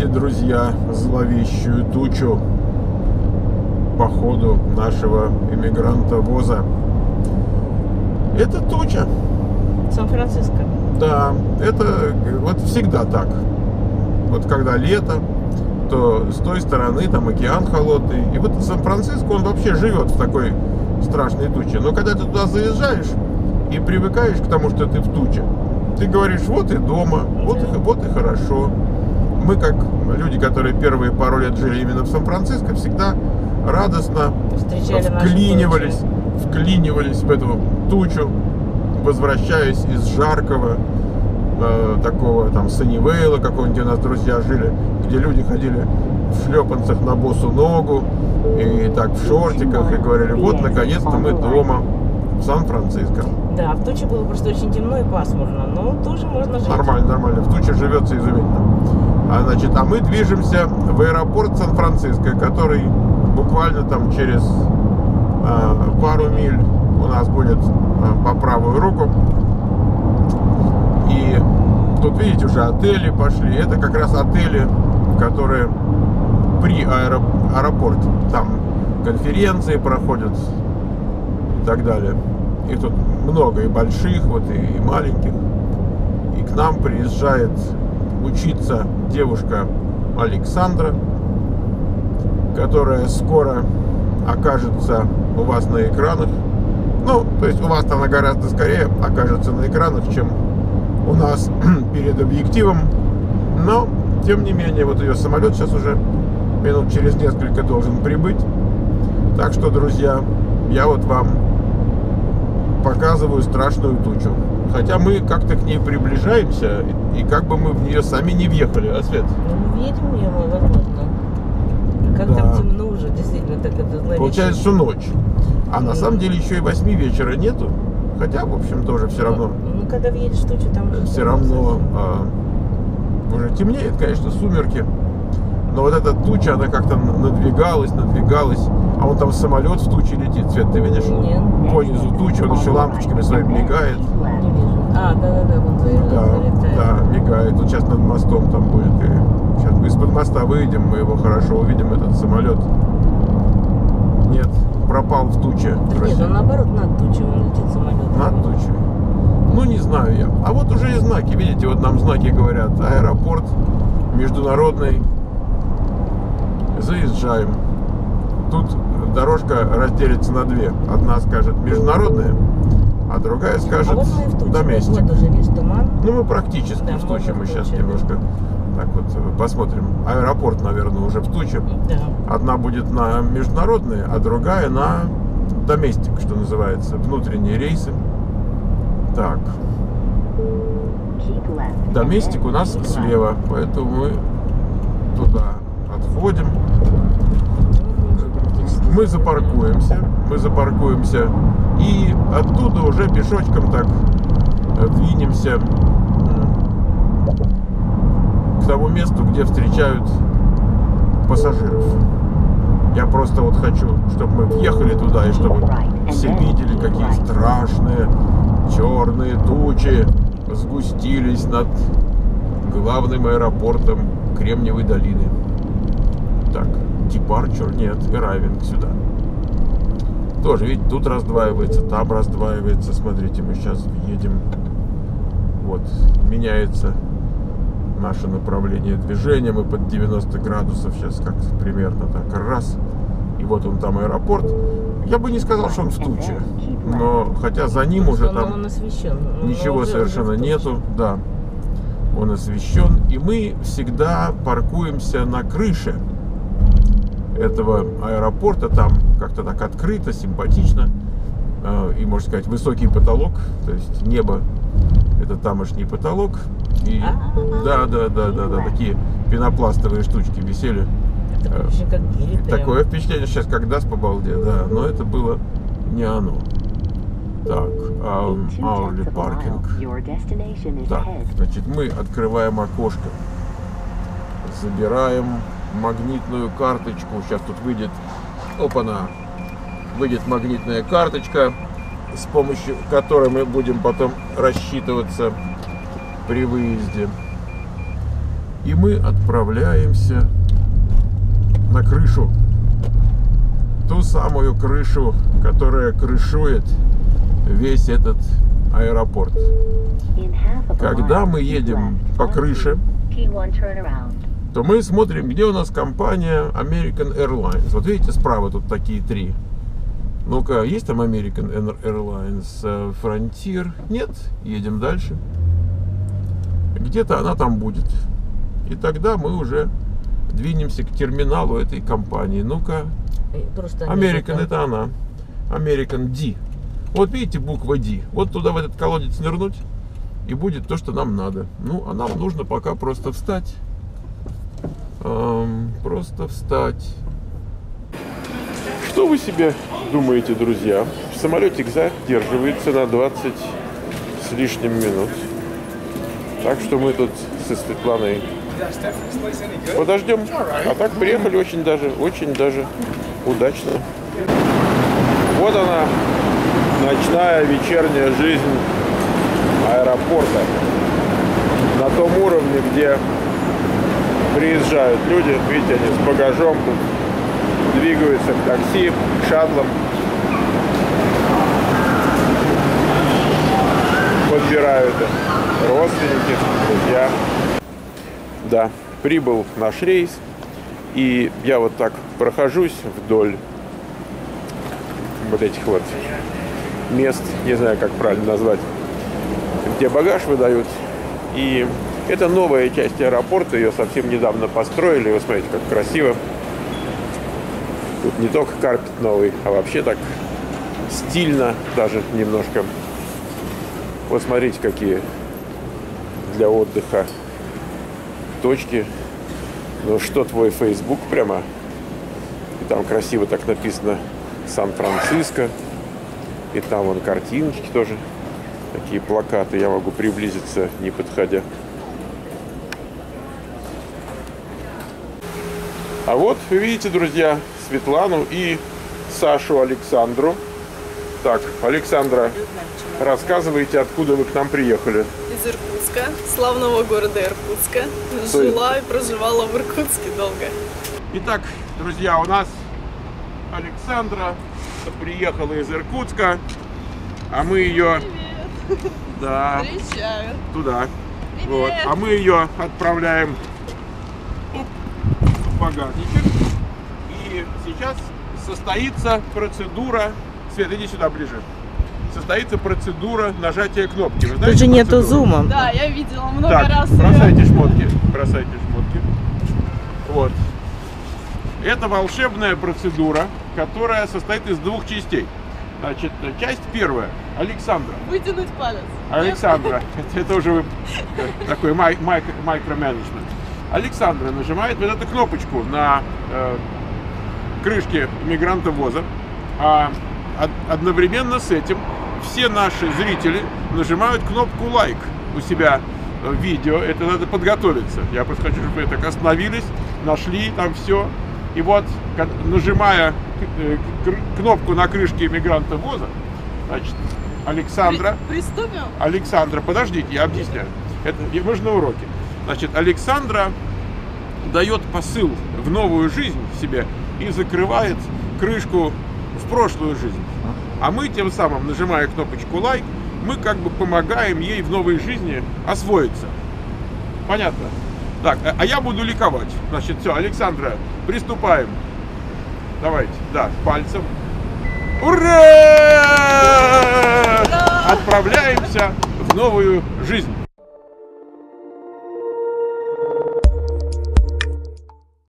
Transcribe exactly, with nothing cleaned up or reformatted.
друзья, зловещую тучу по ходу нашего иммигранта-воза. Это туча. Сан-Франциско. Да, это вот всегда так. Вот когда лето, то с той стороны там океан холодный. И вот Сан-Франциско, он вообще живет в такой страшной туче. Но когда ты туда заезжаешь и привыкаешь к тому, что ты в туче, ты говоришь, вот и дома, вот и, вот и хорошо. Мы, как люди, которые первые пару лет жили именно в Сан-Франциско, всегда радостно Встречали вклинивались, вклинивались в эту тучу, возвращаясь из жаркого э, такого там Саннивейла, какого-нибудь у нас друзья жили, где люди ходили в шлепанцах на босу ногу и так в шортиках и говорили, вот наконец-то мы дома в Сан-Франциско. Да, в туче было просто очень темно и пасмурно, но тоже можно жить. Нормально, нормально, в туче живется изумительно. А, значит, а мы движемся в аэропорт Сан-Франциско, который буквально там через э, пару миль у нас будет э, по правую руку. И тут, видите, уже отели пошли. Это как раз отели, которые при аэро... аэропорте. Там конференции проходят и так далее. Их тут много, и больших, вот, и маленьких. И к нам приезжает учиться девушка Александра, которая скоро окажется у вас на экранах. Ну, то есть у вас она гораздо скорее окажется на экранах, чем у нас перед объективом. Но, тем не менее, вот ее самолет сейчас уже минут через несколько должен прибыть. Так что, друзья, я вот вам показываю страшную тучу. Хотя мы как-то к ней приближаемся, и как бы мы в нее сами не въехали, а, Свет? Ну, едем в нее, возможно. Как Да. там темно уже, действительно, так это зловеще. Получается, что ночь. А на самом деле еще и восьми вечера нету. Хотя, в общем, тоже все равно. Ну, когда въедешь в тучу, там уже Все равно а, уже темнеет, конечно, сумерки. Но вот эта туча, она как-то надвигалась, надвигалась. А вон там самолет в туче летит. Свет, ты видишь? Нет. По низу тучи, он еще лампочками своими мигает. Не вижу. А, да-да-да, вот Да, залетает. да, мигает. Вот сейчас над мостом там будет. И сейчас мы из-под моста выйдем, мы его хорошо увидим, этот самолет. Нет, пропал в туче. Так нет, он наоборот над тучей он летит самолет. Над тучей. Ну, не знаю я. А вот уже и знаки, видите, вот нам знаки говорят. Аэропорт международный. Заезжаем. Тут дорожка разделится на две. Одна скажет международная, а другая скажет а вот мы и в туче. доместик. Вот уже, видишь, туман. Ну, мы практически Да, в туче. можно Мы в сейчас туче, немножко так вот посмотрим. Аэропорт, наверное, уже в туче. Да. Одна будет на международные, а другая на доместик, что называется. Внутренние рейсы. Так. Доместик у нас слева, поэтому мы туда отходим. Мы запаркуемся, мы запаркуемся и оттуда уже пешочком так двинемся к тому месту, где встречают пассажиров. Я просто вот хочу, чтобы мы въехали туда и чтобы все видели, какие страшные черные тучи сгустились над главным аэропортом Кремниевой долины. Так, Departure, нет, Arriving сюда. Тоже, видите, тут раздваивается, там раздваивается. Смотрите, мы сейчас въедем. Вот, меняется наше направление движения. Мы под девяносто градусов сейчас как примерно так раз. И вот он там аэропорт. Я бы не сказал, что он в туче. Но хотя за ним уже там он освещен. ничего совершенно нету. Да, он освещен. И мы всегда паркуемся на крыше этого аэропорта. Там как-то так открыто, симпатично. И, можно сказать, высокий потолок. То есть небо — это тамошний потолок. И да, да, да, да, да, такие пенопластовые штучки висели. Такое впечатление, как гири, Такое впечатление сейчас, как даст по балде, да, но это было не оно. Так, hourly parking. Так, значит, мы открываем окошко, забираем магнитную карточку. Сейчас тут выйдет, опа-на, выйдет магнитная карточка, с помощью которой мы будем потом рассчитываться при выезде. И мы отправляемся на крышу. Ту самую крышу, которая крышует весь этот аэропорт. Когда мы едем по крыше, то мы смотрим, где у нас компания American Airlines. Вот видите, справа тут такие три. Ну-ка, есть там American Airlines Frontier? Нет? Едем дальше. Где-то она там будет. И тогда мы уже двинемся к терминалу этой компании. Ну-ка, American, это она. American D. Вот видите, буква D. Вот туда, в этот колодец нырнуть, и будет то, что нам надо. Ну, а нам нужно пока просто встать. Эм, просто встать. Что вы себе думаете, друзья? Самолетик задерживается на двадцать с лишним минут. Так что мы тут со Светланой подождем. А так приехали очень даже, очень даже удачно. Вот она, ночная вечерняя жизнь аэропорта. На том уровне, где приезжают люди, видите, они с багажом тут двигаются к такси, к шаттлам. Подбирают родственники, друзья. Да, прибыл наш рейс, и я вот так прохожусь вдоль вот этих вот мест, не знаю, как правильно назвать, где багаж выдают. И это новая часть аэропорта, ее совсем недавно построили. Вы смотрите, как красиво. Тут не только карпет новый, а вообще так стильно даже немножко. Вот смотрите, какие для отдыха точки. Ну что, твой Facebook прямо. И там красиво так написано Сан-Франциско. И там вон картиночки тоже. Такие плакаты. Я могу приблизиться, не подходя. А вот, вы видите, друзья, Светлану и Сашу Александру. Так, Александра, рассказывайте, откуда вы к нам приехали. Из Иркутска, славного города Иркутска. Жила и проживала в Иркутске долго. Итак, друзья, у нас Александра приехала из Иркутска, а мы ее... Привет. Да, Встречаю. туда. Привет. Вот. А мы ее отправляем в багажничек. И сейчас состоится процедура... Свет, иди сюда ближе. Состоится процедура нажатия кнопки. Вы знаете, тут же нету процедуру? зума. Да, я видела много Так, раз. бросайте шмотки, бросайте шмотки. Вот. Это волшебная процедура, которая состоит из двух частей. Значит, часть первая. Александра. Вытянуть палец. Александра. Это, это уже вы, такой май, май, микроменеджмент. Александра нажимает вот эту кнопочку на э, крышке мигрантовоза. А од, одновременно с этим все наши зрители нажимают кнопку лайк у себя в видео. Это надо подготовиться. Я просто хочу, чтобы вы так остановились, нашли там все. И вот, нажимая кнопку на крышке мигрантовоза, значит, Александра... Приступим? Александра, подождите, я объясняю. Это, мы же на уроке. Значит, Александра дает посыл в новую жизнь в себе и закрывает крышку в прошлую жизнь. А мы тем самым, нажимая кнопочку лайк, мы как бы помогаем ей в новой жизни освоиться. Понятно? Так, а я буду ликовать. Значит, все, Александра, приступаем. Давайте, да, пальцем. Ура! Ура! Отправляемся в новую жизнь.